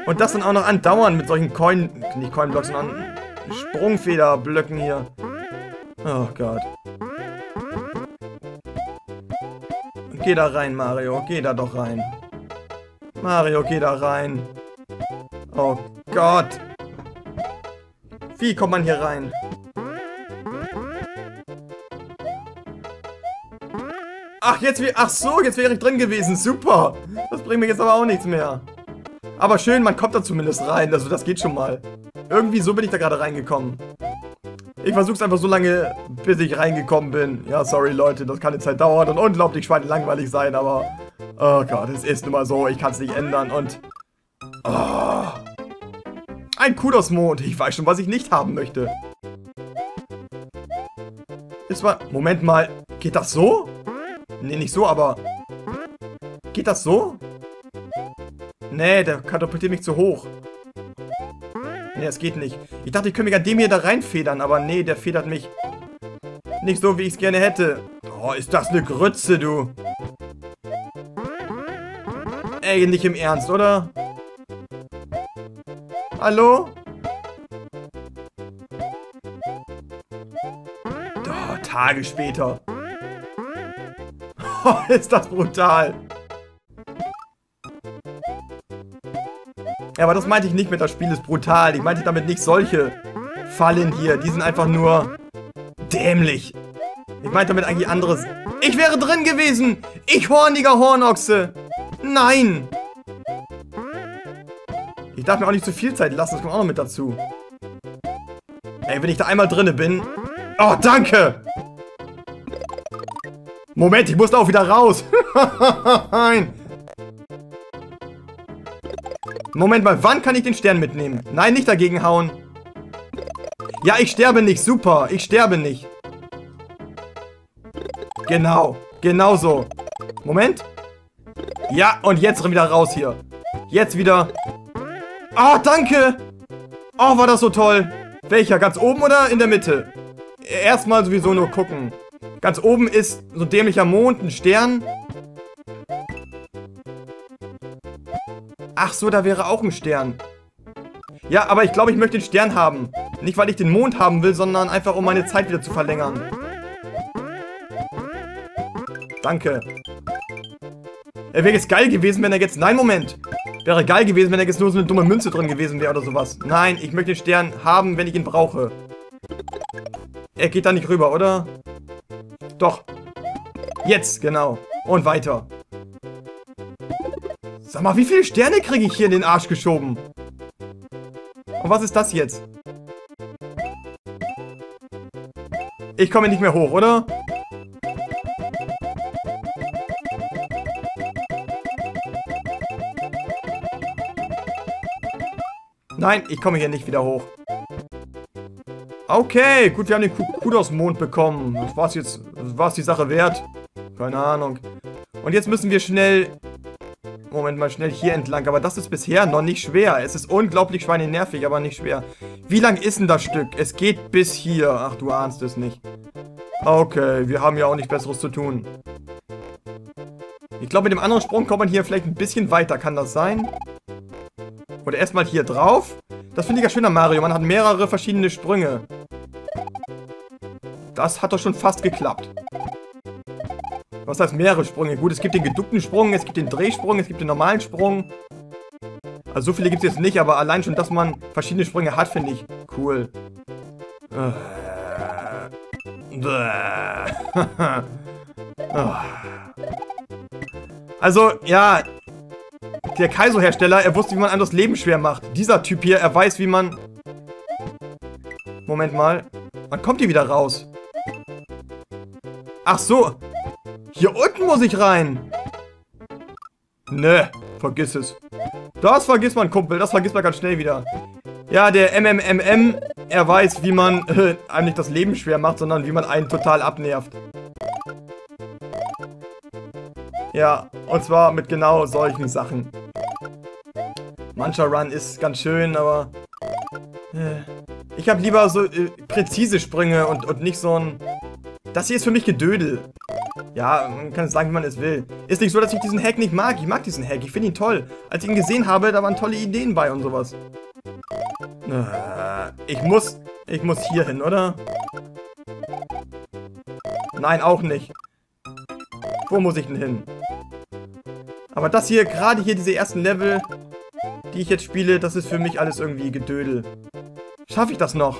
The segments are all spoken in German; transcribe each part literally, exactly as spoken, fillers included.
Und das dann auch noch andauernd mit solchen Coin... Nicht Coin-Blocks, sondern Sprungfederblöcken hier. Oh Gott. Geh da rein, Mario. Geh da doch rein. Mario, geh da rein. Oh Gott. Wie kommt man hier rein? Ach, jetzt wie... Ach so, jetzt wäre ich drin gewesen. Super. Das bringt mir jetzt aber auch nichts mehr. Aber schön, man kommt da zumindest rein. Also das geht schon mal. Irgendwie so bin ich da gerade reingekommen. Ich versuch's einfach so lange, bis ich reingekommen bin. Ja, sorry Leute, das kann jetzt halt dauern und unglaublich schweinelangweilig sein, aber... Oh Gott, es ist nun mal so, ich kann es nicht ändern und... Oh, ein Kudos-Mond. Ich weiß schon, was ich nicht haben möchte. Ist mal... Moment mal, geht das so? Nee, nicht so, aber... Geht das so? Nee, der katapultiert mich zu hoch. Nee, das geht nicht. Ich dachte, ich könnte mich an dem hier da reinfedern, aber nee, der federt mich nicht so, wie ich es gerne hätte. Oh, ist das eine Grütze, du. Ey, nicht im Ernst, oder? Hallo? Oh, Tage später. Oh, ist das brutal. Ja, aber das meinte ich nicht mit, das Spiel ist brutal. Ich meinte damit nicht solche Fallen hier. Die sind einfach nur dämlich. Ich meinte damit eigentlich anderes. Ich wäre drin gewesen! Ich horniger Hornochse! Nein! Ich darf mir auch nicht zu viel Zeit lassen, das kommt auch noch mit dazu. Ey, wenn ich da einmal drinne bin... Oh, danke! Moment, ich muss da auch wieder raus. Nein! Moment mal, wann kann ich den Stern mitnehmen? Nein, nicht dagegen hauen. Ja, ich sterbe nicht. Super, ich sterbe nicht. Genau, genau so. Moment. Ja, und jetzt wieder raus hier. Jetzt wieder. Oh, danke. Oh, war das so toll. Welcher? Ganz oben oder in der Mitte? Erstmal sowieso nur gucken. Ganz oben ist so ein dämlicher Mond, ein Stern. Ach so, da wäre auch ein Stern. Ja, aber ich glaube, ich möchte den Stern haben. Nicht, weil ich den Mond haben will, sondern einfach, um meine Zeit wieder zu verlängern. Danke. Er wäre jetzt geil gewesen, wenn er jetzt... Nein, Moment. Wäre geil gewesen, wenn er jetzt nur so eine dumme Münze drin gewesen wäre oder sowas. Nein, ich möchte den Stern haben, wenn ich ihn brauche. Er geht da nicht rüber, oder? Doch. Jetzt, genau. Und weiter. Sag mal, wie viele Sterne kriege ich hier in den Arsch geschoben? Und was ist das jetzt? Ich komme nicht mehr hoch, oder? Nein, ich komme hier nicht wieder hoch. Okay, gut, wir haben den Kudos-Mond bekommen. Das war's jetzt. Das war's die Sache wert. Keine Ahnung. Und jetzt müssen wir schnell... Moment mal, schnell hier entlang. Aber das ist bisher noch nicht schwer. Es ist unglaublich schweinenervig, aber nicht schwer. Wie lang ist denn das Stück? Es geht bis hier. Ach, du ahnst es nicht. Okay, wir haben ja auch nichts Besseres zu tun. Ich glaube, mit dem anderen Sprung kommt man hier vielleicht ein bisschen weiter. Kann das sein? Oder erstmal hier drauf. Das finde ich ja schön an Mario. Man hat mehrere verschiedene Sprünge. Das hat doch schon fast geklappt. Was heißt mehrere Sprünge? Gut, es gibt den geduckten Sprung, es gibt den Drehsprung, es gibt den normalen Sprung. Also so viele gibt es jetzt nicht, aber allein schon, dass man verschiedene Sprünge hat, finde ich cool. Also, ja... Der Kaizo-Hersteller, er wusste, wie man einem das Leben schwer macht. Dieser Typ hier, er weiß, wie man... Moment mal. Wann kommt die wieder raus? Ach so. Hier unten muss ich rein. Nö, vergiss es. Das vergisst man, Kumpel. Das vergisst man ganz schnell wieder. Ja, der M M M M, er weiß, wie man äh, einem nicht das Leben schwer macht, sondern wie man einen total abnervt. Ja, und zwar mit genau solchen Sachen. Mancher Run ist ganz schön, aber... Äh, ich habe lieber so äh, präzise Sprünge und, und nicht so ein... Das hier ist für mich Gedödel. Ja, man kann es sagen, wie man es will. Ist nicht so, dass ich diesen Hack nicht mag. Ich mag diesen Hack. Ich finde ihn toll. Als ich ihn gesehen habe, da waren tolle Ideen bei und sowas. Äh, ich muss... Ich muss hier hin, oder? Nein, auch nicht. Wo muss ich denn hin? Aber das hier, gerade hier, diese ersten Level, die ich jetzt spiele, das ist für mich alles irgendwie Gedödel. Schaffe ich das noch?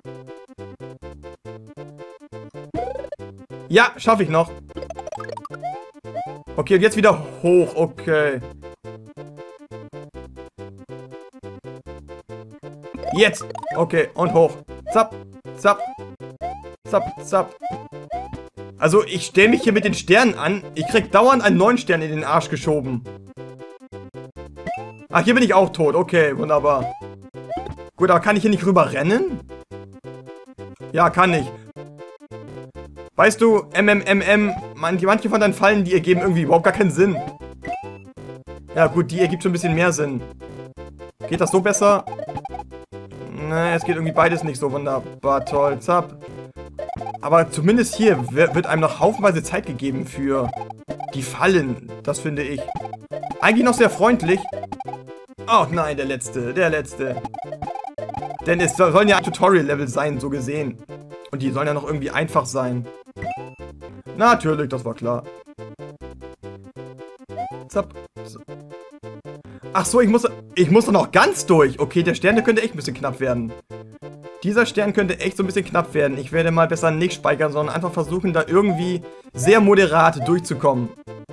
Ja, schaffe ich noch. Okay, und jetzt wieder hoch. Okay. Jetzt. Okay, und hoch. Zapp, zapp, zapp, zapp. Also, ich stelle mich hier mit den Sternen an. Ich krieg dauernd einen neuen Stern in den Arsch geschoben. Ach, hier bin ich auch tot. Okay, wunderbar. Gut, aber kann ich hier nicht rüber rennen? Ja, kann ich. Weißt du, M M M M, manche, manche von deinen Fallen, die ergeben irgendwie überhaupt gar keinen Sinn. Ja gut, die ergibt schon ein bisschen mehr Sinn. Geht das so besser? Ne, es geht irgendwie beides nicht so wunderbar toll. Zapp. Aber zumindest hier wird einem noch haufenweise Zeit gegeben für die Fallen. Das finde ich. Eigentlich noch sehr freundlich. Oh nein, der letzte, der letzte. Denn es sollen ja Tutorial-Level sein, so gesehen. Und die sollen ja noch irgendwie einfach sein. Natürlich, das war klar. Zapp. Ach so, ich muss, ich muss doch noch ganz durch. Okay, der Stern, der könnte echt ein bisschen knapp werden. Dieser Stern könnte echt so ein bisschen knapp werden. Ich werde mal besser nicht speichern, sondern einfach versuchen, da irgendwie sehr moderat durchzukommen.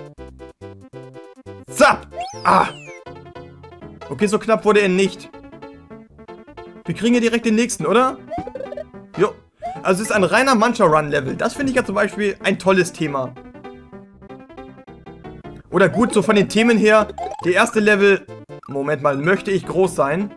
Zapp! Ah! Okay, so knapp wurde er nicht. Wir kriegen ja direkt den nächsten, oder? Jo. Also es ist ein reiner Mancha-Run-Level. Das finde ich ja zum Beispiel ein tolles Thema. Oder gut, so von den Themen her. Der erste Level... Moment mal, möchte ich groß sein?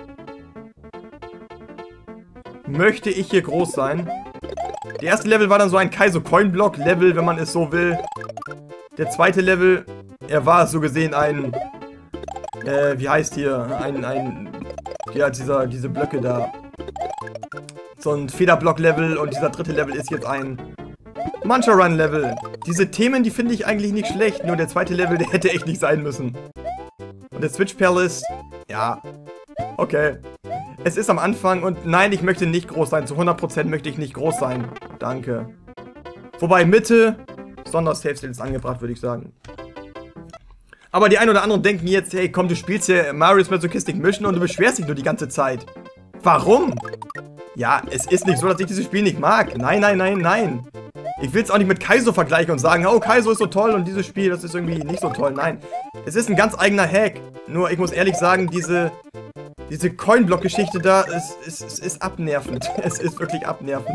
Möchte ich hier groß sein? Der erste Level war dann so ein Kaizo-Coin-Block-Level, wenn man es so will. Der zweite Level, er war so gesehen ein... Äh, wie heißt hier? Ein, ein... Ja, dieser, diese Blöcke da. So ein Federblock-Level und dieser dritte Level ist jetzt ein Mancha-Run-Level. Diese Themen, die finde ich eigentlich nicht schlecht, nur der zweite Level, der hätte echt nicht sein müssen. Und der Switch Palace, ja, okay. Es ist am Anfang und nein, ich möchte nicht groß sein. Zu hundert Prozent möchte ich nicht groß sein. Danke. Wobei Mitte, Sonder-Save-State ist angebracht, würde ich sagen. Aber die einen oder anderen denken jetzt, hey komm, du spielst hier Mario's Masochistic Mission und du beschwerst dich nur die ganze Zeit. Warum? Ja, es ist nicht so, dass ich dieses Spiel nicht mag. Nein, nein, nein, nein. Ich will es auch nicht mit Kaizo vergleichen und sagen, oh, Kaizo ist so toll und dieses Spiel, das ist irgendwie nicht so toll. Nein, es ist ein ganz eigener Hack. Nur, ich muss ehrlich sagen, diese, diese Coin-Block-Geschichte da, es, es, es ist abnervend. Es ist wirklich abnervend.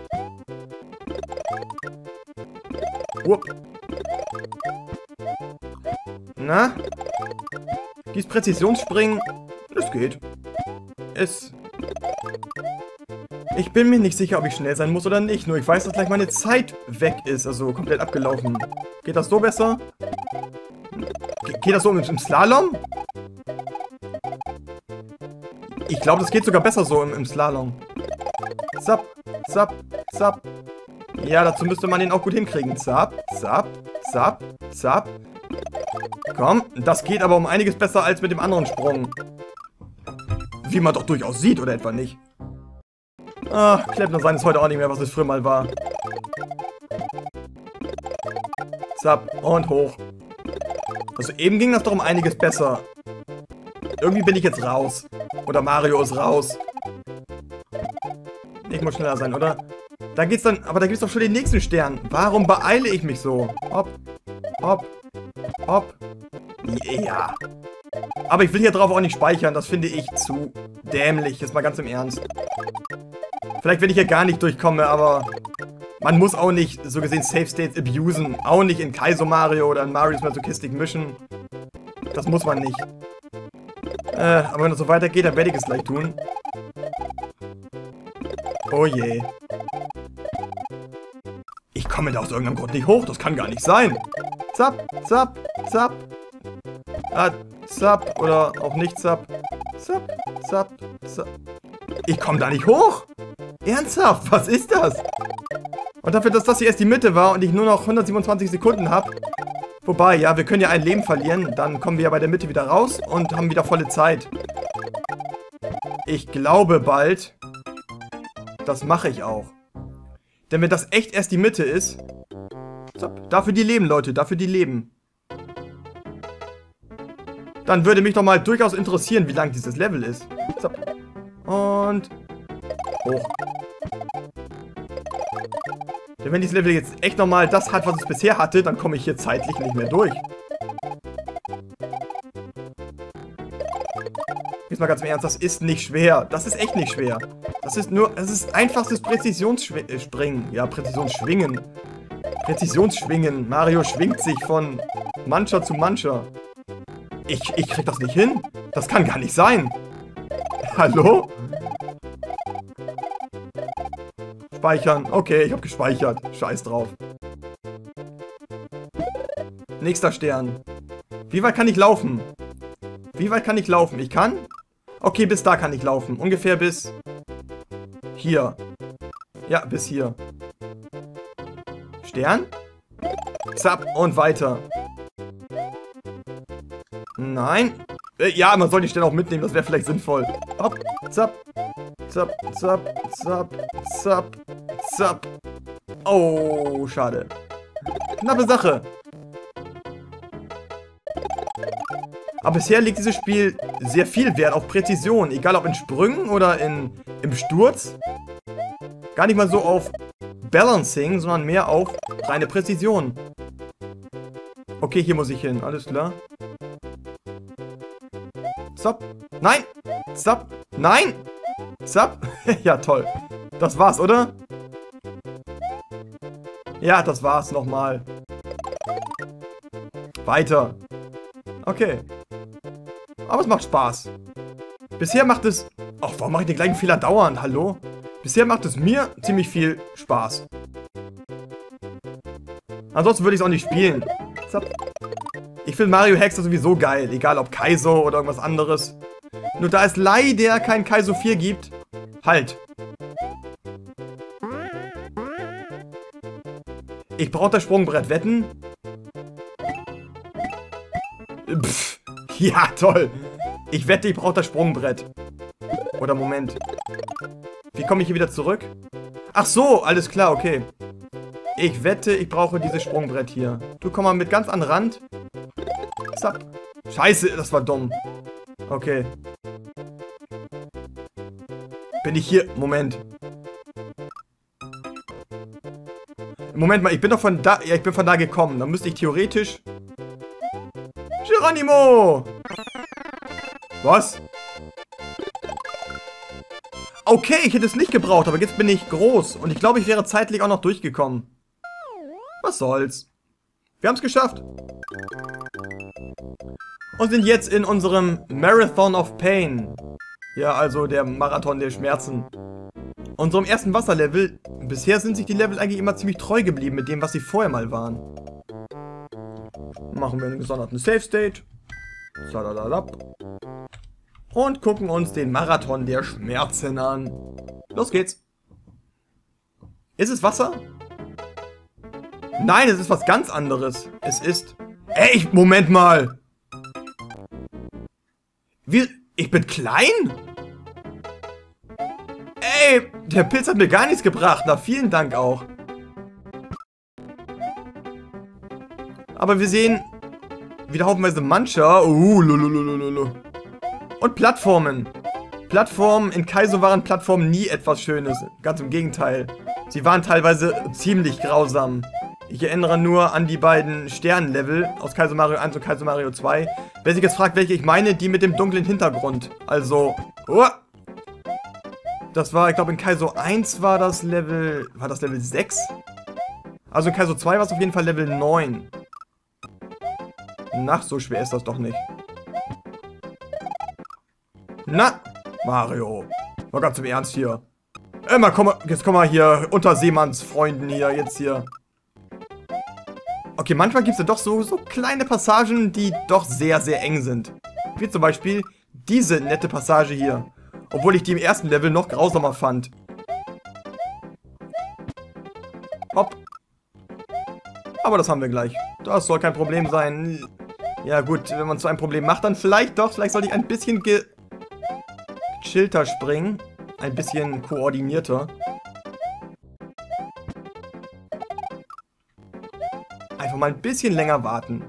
Upp. Na? Dieses Präzisionsspringen, das geht. Es... Ich bin mir nicht sicher, ob ich schnell sein muss oder nicht. Nur ich weiß, dass gleich meine Zeit weg ist. Also komplett abgelaufen. Geht das so besser? Ge geht das so im, im Slalom? Ich glaube, das geht sogar besser so im, im Slalom. Zapp, zapp, zapp. Ja, dazu müsste man den auch gut hinkriegen. Zapp, zapp, zapp, zapp. Komm, das geht aber um einiges besser als mit dem anderen Sprung. Wie man doch durchaus sieht, oder etwa nicht? Ach, Klempner sein ist heute auch nicht mehr, was es früher mal war. Zapp, und hoch. Also eben ging das doch um einiges besser. Irgendwie bin ich jetzt raus. Oder Mario ist raus. Ich muss schneller sein, oder? Da geht's dann, aber da gibt's doch schon den nächsten Stern. Warum beeile ich mich so? Hopp, hopp, hopp. Ja. Aber ich will hier drauf auch nicht speichern. Das finde ich zu dämlich. Jetzt mal ganz im Ernst. Vielleicht, wenn ich hier gar nicht durchkomme, aber man muss auch nicht, so gesehen, Safe States abusen. Auch nicht in Kaizo Mario oder in Mario's Masochistic Mission. Das muss man nicht. Äh, aber wenn das so weitergeht, dann werde ich es gleich tun. Oh je. Ich komme da aus irgendeinem Grund nicht hoch. Das kann gar nicht sein. Zapp, zapp, zapp. Ah, zapp oder auch nicht zapp. Zapp, zapp, zapp. Ich komme da nicht hoch. Ernsthaft? Was ist das? Und dafür, dass das hier erst die Mitte war und ich nur noch hundertsiebenundzwanzig Sekunden habe. Wobei, ja, wir können ja ein Leben verlieren. Dann kommen wir ja bei der Mitte wieder raus und haben wieder volle Zeit. Ich glaube bald, das mache ich auch. Denn wenn das echt erst die Mitte ist... Zap, dafür die leben, Leute, dafür die leben. Dann würde mich doch mal durchaus interessieren, wie lang dieses Level ist. Zap. Und... hoch. Denn wenn dieses Level jetzt echt nochmal das hat, was es bisher hatte, dann komme ich hier zeitlich nicht mehr durch. Jetzt mal ganz im Ernst, das ist nicht schwer. Das ist echt nicht schwer. Das ist nur, das ist einfachstes Präzisionsspringen. Ja, Präzisionsschwingen. Präzisionsschwingen. Mario schwingt sich von mancher zu mancher. Ich, ich krieg das nicht hin. Das kann gar nicht sein. Hallo? Speichern. Okay, ich habe gespeichert. Scheiß drauf. Nächster Stern. Wie weit kann ich laufen? Wie weit kann ich laufen? Ich kann? Okay, bis da kann ich laufen. Ungefähr bis... hier. Ja, bis hier. Stern? Zap und weiter. Nein. Äh, ja, man soll die Sterne auch mitnehmen. Das wäre vielleicht sinnvoll. Hopp. Zap. Zap, zap, zap, zap, zap. Oh, schade. Knappe Sache. Aber bisher legt dieses Spiel sehr viel Wert auf Präzision. Egal ob in Sprüngen oder in, im Sturz. Gar nicht mal so auf Balancing, sondern mehr auf reine Präzision. Okay, hier muss ich hin. Alles klar. Zap. Nein. Zap. Nein. Zap. Ja, toll. Das war's, oder? Ja, das war's nochmal. Weiter. Okay. Aber es macht Spaß. Bisher macht es... Ach, warum mache ich den gleichen Fehler dauernd? Hallo? Bisher macht es mir ziemlich viel Spaß. Ansonsten würde ich es auch nicht spielen. Zap. Ich finde Mario Hexer sowieso geil. Egal ob Kaizo oder irgendwas anderes. Nur da es leider kein Kaizo vier gibt... Halt. Ich brauche das Sprungbrett. Wetten? Pff. Ja, toll. Ich wette, ich brauche das Sprungbrett. Oder Moment. Wie komme ich hier wieder zurück? Ach so, alles klar, okay. Ich wette, ich brauche dieses Sprungbrett hier. Du komm mal mit ganz an den Rand. Zack. Scheiße, das war dumm. Okay. Bin ich hier... Moment. Moment mal, ich bin doch von da... Ja, ich bin von da gekommen. Dann müsste ich theoretisch... Geronimo! Was? Okay, ich hätte es nicht gebraucht, aber jetzt bin ich groß. Und ich glaube, ich wäre zeitlich auch noch durchgekommen. Was soll's. Wir haben es geschafft. Und sind jetzt in unserem Marathon of Pain. Ja, also der Marathon der Schmerzen. Unserem ersten Wasserlevel. Bisher sind sich die Level eigentlich immer ziemlich treu geblieben mit dem, was sie vorher mal waren. Machen wir einen gesonderten Save State. Und gucken uns den Marathon der Schmerzen an. Los geht's. Ist es Wasser? Nein, es ist was ganz anderes. Es ist... Ey, Moment mal. Wie... Ich bin klein? Ey, der Pilz hat mir gar nichts gebracht. Na, vielen Dank auch. Aber wir sehen wieder haufenweise Mancher. Uh, lululululu. Und Plattformen. Plattformen in Kaizo waren Plattformen nie etwas Schönes. Ganz im Gegenteil. Sie waren teilweise ziemlich grausam. Ich erinnere nur an die beiden Sternenlevel aus Kaizo Mario eins und Kaizo Mario zwei. Wer sich jetzt fragt, welche ich meine, die mit dem dunklen Hintergrund. Also, oh, das war, ich glaube in Kaizo eins war das Level, war das Level sechs? Also in Kaizo zwei war es auf jeden Fall Level neun. Na, so schwer ist das doch nicht. Na, Mario. Mal ganz im Ernst hier. Immer komm mal, jetzt komm mal hier, Unterseemannsfreunden hier, jetzt hier. Okay, manchmal gibt es ja doch so, so kleine Passagen, die doch sehr, sehr eng sind. Wie zum Beispiel diese nette Passage hier. Obwohl ich die im ersten Level noch grausamer fand. Hopp. Aber das haben wir gleich. Das soll kein Problem sein. Ja gut, wenn man zu einem Problem macht, dann vielleicht doch. Vielleicht sollte ich ein bisschen ge chillter springen. Ein bisschen koordinierter. Einfach mal ein bisschen länger warten.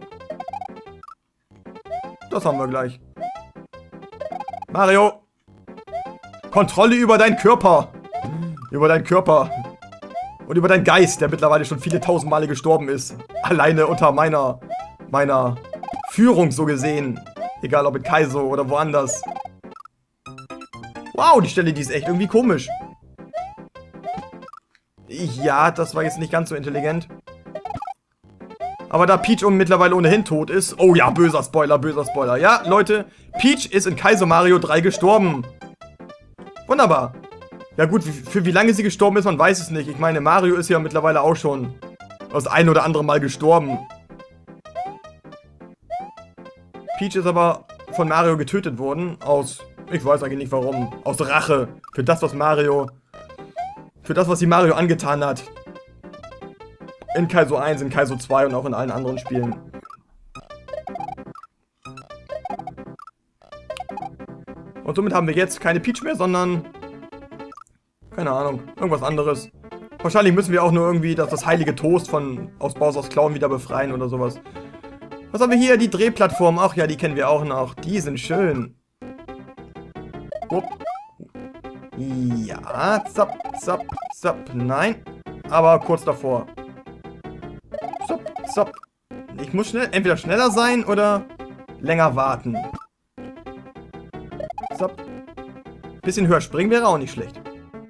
Das haben wir gleich. Mario! Kontrolle über deinen Körper! Über deinen Körper. Und über deinen Geist, der mittlerweile schon viele tausend Male gestorben ist. Alleine unter meiner, meiner Führung so gesehen. Egal ob in Kaizo oder woanders. Wow, die Stelle, die ist echt irgendwie komisch. Ja, das war jetzt nicht ganz so intelligent. Aber da Peach mittlerweile ohnehin tot ist... Oh ja, böser Spoiler, böser Spoiler. Ja, Leute, Peach ist in Kaizo Mario drei gestorben. Wunderbar. Ja gut, für wie lange sie gestorben ist, man weiß es nicht. Ich meine, Mario ist ja mittlerweile auch schon das ein oder andere Mal gestorben. Peach ist aber von Mario getötet worden. Aus, ich weiß eigentlich nicht warum. Aus Rache. Für das, was Mario... Für das, was sie Mario angetan hat. In Kaizo eins, in Kaizo zwei und auch in allen anderen Spielen. Und somit haben wir jetzt keine Peach mehr, sondern... Keine Ahnung, irgendwas anderes. Wahrscheinlich müssen wir auch nur irgendwie das, das heilige Toast von aus Bowsers Klauen wieder befreien oder sowas. Was haben wir hier? Die Drehplattform. Ach ja, die kennen wir auch noch. Die sind schön. Upp. Ja, zapp, zapp, zapp. Nein, aber kurz davor. Zapp, zapp. Ich muss schnell, entweder schneller sein oder länger warten. Zapp. Bisschen höher springen wäre auch nicht schlecht.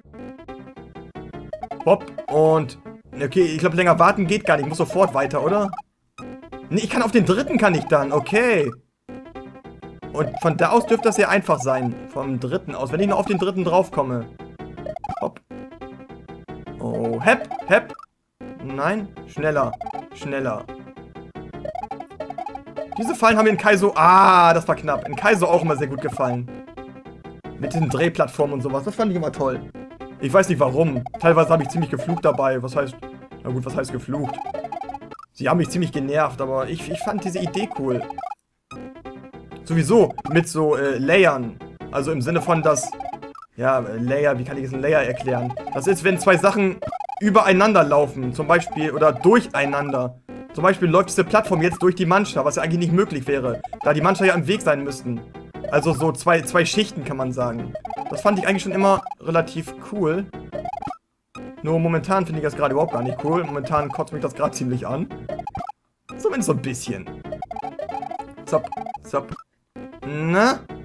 Hopp, und... Okay, ich glaube, länger warten geht gar nicht. Ich muss sofort weiter, oder? Nee, ich kann auf den dritten kann ich dann. Okay. Und von da aus dürfte das sehr einfach sein. Vom dritten aus. Wenn ich nur auf den dritten draufkomme. Hopp. Oh, hepp, hepp. Nein, schneller, schneller. Diese Fallen haben mir in Kaizo... Ah, das war knapp. In Kaizo auch immer sehr gut gefallen. Mit den Drehplattformen und sowas. Das fand ich immer toll. Ich weiß nicht warum. Teilweise habe ich ziemlich geflucht dabei. Was heißt... Na gut, was heißt geflucht? Sie haben mich ziemlich genervt, aber ich, ich fand diese Idee cool. Sowieso mit so äh, Layern. Also im Sinne von, dass... Ja, äh, Layer, wie kann ich jetzt ein Layer erklären? Das ist, wenn zwei Sachen übereinander laufen. Zum Beispiel, oder durcheinander. Zum Beispiel läuft diese Plattform jetzt durch die Mancha, was ja eigentlich nicht möglich wäre. Da die Mancha ja im Weg sein müssten. Also so zwei, zwei Schichten, kann man sagen. Das fand ich eigentlich schon immer relativ cool. Nur momentan finde ich das gerade überhaupt gar nicht cool. Momentan kotzt mich das gerade ziemlich an. Zumindest so ein bisschen. Zapp, zapp. Na?